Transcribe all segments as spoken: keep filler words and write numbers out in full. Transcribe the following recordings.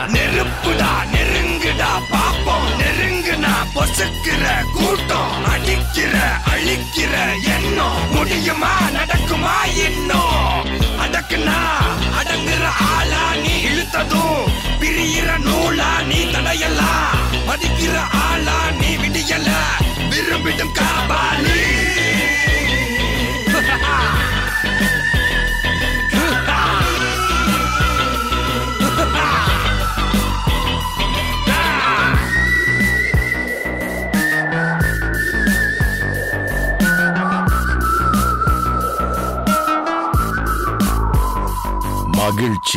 நெருப்புடா நெருங்குடா பாப்போம் நெருங்குனா பொசுக்கிற கூட்டம் அடிக்கிற அழிக்கிற எண்ணம் முடியுமா நடக்குமா இன்னும் அடக்குனா அடங்குற ஆளா நீ இழுத்ததும் பிரியிற நூலா நீ தடையலாம் மதிக்கிற ஆளா நீ விடியல விரும்பிடும் காபாலி மகிழ்ச்சி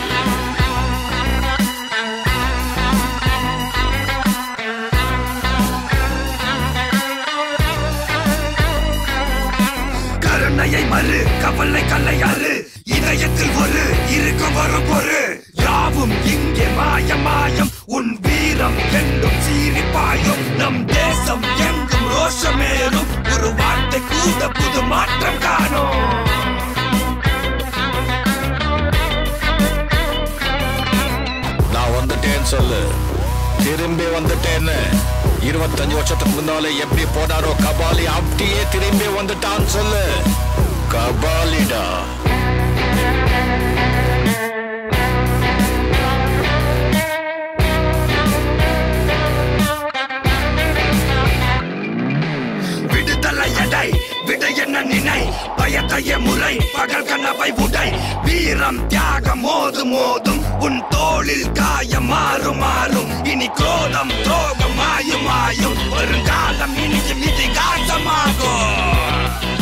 கருணையை மறு கவலை கல்லையாறு இதயத்தில் ஒரு இருக்கும் வரும் பொரு யாவும் இங்கே மாயம் மாயம் உன் வீரம் என்றும் சீரிப்பாயும் நம் தேசம் எங்கும் ரோஷமேறும் ஒரு வார்த்தை கூட புது மாற்றம் காணும் சொல்லு திரும்பி வந்துட்டேன்னு இருபத்தஞ்சு வருஷத்துக்கு முன்னாலே எப்படி போனாரோ கபாலி அப்படியே திரும்பி வந்துட்டான்னு சொல்லு கபாலிடா விடுதலை எடை விட என்ன நினை பயத்தைய முறை பகல் கனவை உடை வீரம் தியாகம் மோதும் மோதும் உன் தோளில் காயம் மாறும் மாறும் இனி கோலம் துரோகம் மாயும் மாயும் வருங்காலம் இனியும் இதிகாசமாகும்